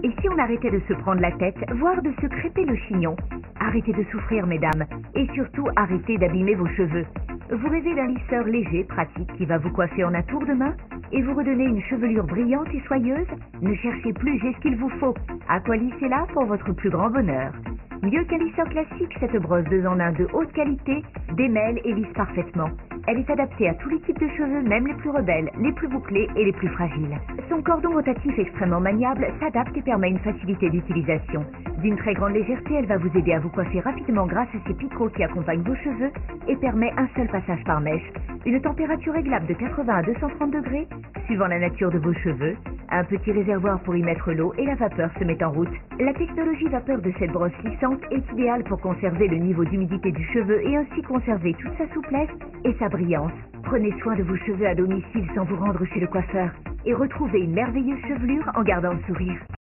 Et si on arrêtait de se prendre la tête, voire de se crêper le chignon? Arrêtez de souffrir, mesdames, et surtout arrêtez d'abîmer vos cheveux. Vous rêvez d'un lisseur léger, pratique, qui va vous coiffer en un tour de main et vous redonner une chevelure brillante et soyeuse? Ne cherchez plus, j'ai ce qu'il vous faut. Aqualis est là pour votre plus grand bonheur. Mieux qu'un lisseur classique, cette brosse 2 en 1 de haute qualité démêle et lisse parfaitement. Elle est adaptée à tous les types de cheveux, même les plus rebelles, les plus bouclés et les plus fragiles. Son cordon rotatif extrêmement maniable s'adapte et permet une facilité d'utilisation. D'une très grande légèreté, elle va vous aider à vous coiffer rapidement grâce à ses picots qui accompagnent vos cheveux et permet un seul passage par mèche. Une température réglable de 80 à 230 degrés, suivant la nature de vos cheveux. Un petit réservoir pour y mettre l'eau et la vapeur se met en route. La technologie vapeur de cette brosse lissante est idéale pour conserver le niveau d'humidité du cheveu et ainsi conserver toute sa souplesse et sa brillance. Prenez soin de vos cheveux à domicile sans vous rendre chez le coiffeur et retrouvez une merveilleuse chevelure en gardant le sourire.